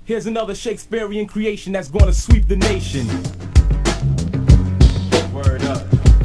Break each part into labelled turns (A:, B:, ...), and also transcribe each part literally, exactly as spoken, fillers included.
A: Here's another Shakespearean creation that's gonna sweep the nation. Word up.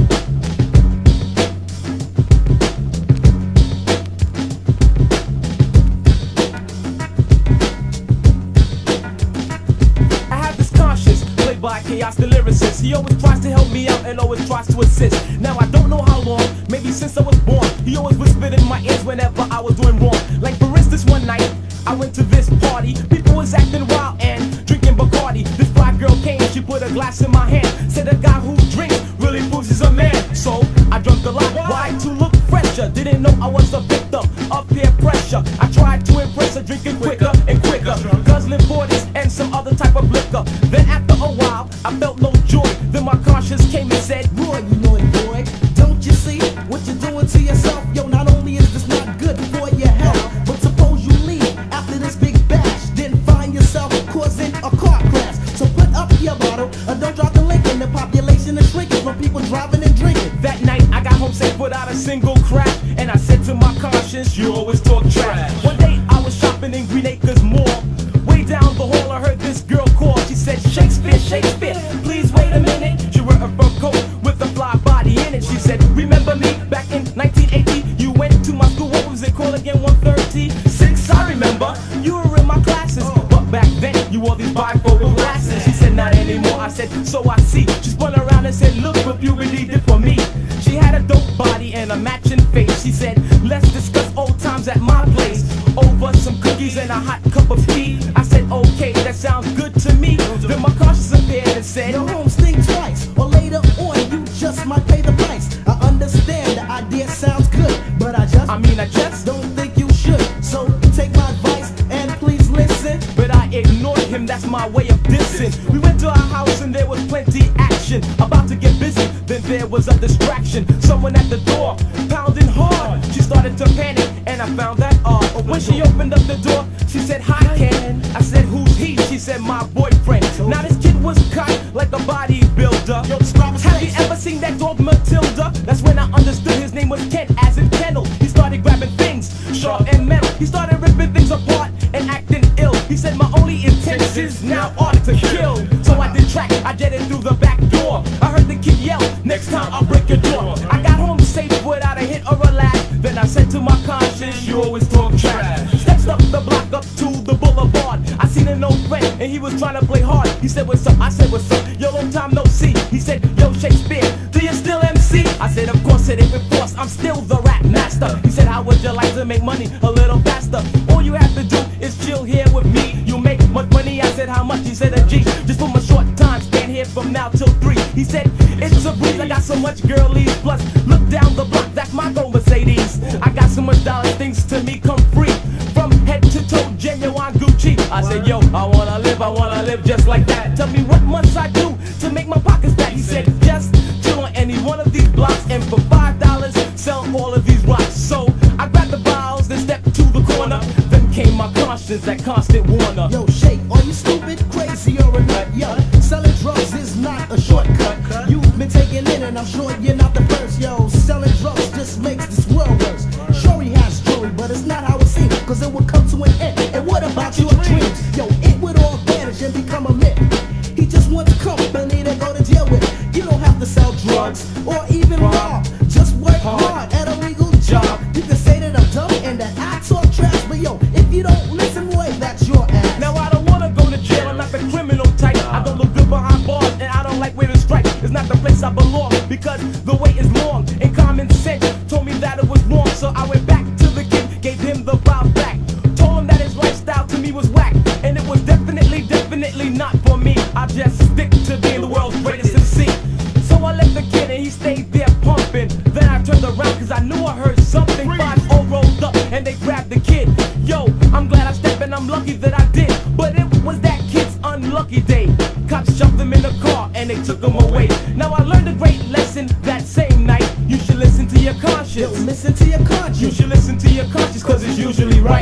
A: I have this conscience, played by Chaos the lyricist. He always tries to help me out and always tries to assist. Now I don't know how long, maybe since I was born. He always whispered in my ears whenever I was doing wrong. Like for instance, one night I went to this party. People was acting wild and drinking Bacardi. This black girl came, she put a glass in my hand. Said a guy who drinks really proves he's a man. So I drank a lot, why? To look fresher. Didn't know I was a victim of peer pressure. I tried to impress her, drinking quicker and quicker, guzzling forties and some other type of liquor. Then after a while, I felt no joy. Then my conscience came and said,
B: Roy, you naughty boy, don't you see what you're doing to yourself? Yo, not only is this not good for your health, but suppose you leave after this big bash, then find yourself causing a car crash. So put up your bottle and don't drop the link in. The population is shrinking from people driving and drinking.
A: That night I got home safe without a single crack, and I said to my conscience, you always talk trash. One day I was shopping in Green Acres Mall. Way down the hall I heard this girl call. She said, Shakespeare, Shakespeare, please wait a minute. She wore a fur coat with a fly body in it. She said, remember me back in nineteen eighty? You went to my school, what was it called again? one thirty-six, I remember. You were in my classes, but back then you wore these bifocal glasses. She said, not anymore. I said, so I see. She spun around and said, look what puberty did for me. She had a dope body and a matching face. She said, let's discuss old times at my place over some cookies and a hot cup of tea. I said, okay, that sounds good to me. Then my conscience appeared and said,
B: your home sting twice, or later on you just might pay the price. I understand the idea sounds good, but I just
A: I mean I just
B: don't think you should. So take my advice and please listen.
A: But I ignored him, that's my way of dissing. We went to our house and there was plenty action. About to get busy, then there was a distraction. Someone at the door, pounding hard. She started to panic and I found that odd. When she opened up the door, she said, hi Ken. I said, who's he? She said, my boyfriend. Now this kid was cut like a bodybuilder. Have you ever seen that dog Matilda? That's when I understood his name was Ken, as in kennel. He started grabbing things, sharp and metal. He started ripping things apart and acting ill. He said, my only intentions now are to kill. So I did track, I jetted through the back door. I heard the kid yell, next time I'll break your door. I got home safe without a hit or a laugh. Then I said to my conscience, you always talk trash. Steps up the block up to the boulevard. I seen an old friend and he was trying to play hard. He said, what's up? I said, what's up? Yo, long time no see. He said, yo, Shakespeare, do you still M C? I said, of course it ain't with force, I'm still the rap master. He said, how would you like to make money a little faster? All you have to do is chill here with me. You make much money? I said, how much? He said, a G. Just for my short time, stand here from now till three. He said, it's a breeze, I got so much girlies. Plus, look down the block, that's my gold Mercedes. I got so much dollars, things to me come free. From head to toe, genuine Gucci. I said, yo, I wanna live, I wanna live just like that. Tell me what must I do to make my pockets fat? He said, just chill on any one of these blocks, and for five dollars, sell all of these rocks. So I grabbed the bottles, then stepped to the corner. Then came my conscience, that constant warner.
B: Yo, Shake, are you stupid, crazy, or a nut? Yo, selling drugs is not a shortcut. You've been taking it, and I'm sure you're not the first. Yo, selling drugs just makes this world worse. Sure, he has jewelry, but it's not how it seems, cause it will come to an end. And what about your dreams? Yo, it would all vanish and become a myth. He just wants company to go to jail with. You don't have to sell drugs or even rob. Just work hard at a legal job. You can say that I'm dumb and that I talk trash, but yo, if you don't listen, boy, that's your ass.
A: Now I don't wanna go to jail, I'm not the criminal type. I don't look good behind bars and I don't like wearing stripes. It's not the place I belong because the wait is long. And common sense told me that it was wrong. So I went back to the kid, gave him the vibe back. Told him that his lifestyle to me was whack, and it was definitely, definitely not for me. I just stick to being the world's greatest M C. So I left the kid and he stayed there pumping. Then I turned around cause I knew I heard something. Five all rolled up and they grabbed the kid. Yo, I'm glad I stepped and I'm lucky that I did. But it was that kid's unlucky day. Cops shoved him in the car and they took him away. Now I learned a great lesson that same night. You should listen to your conscience.
B: Yo, listen to your conscience.
A: You should listen to your conscience cause it's usually right.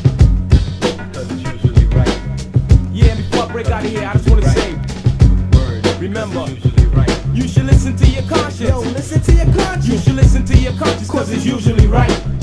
A: Cause it's usually right. Yeah, before I break out of here, I just wanna right. say, word, remember, usually right. You should listen to your conscience.
B: Yo, listen to your conscience.
A: You should listen to your conscience cause it's usually right.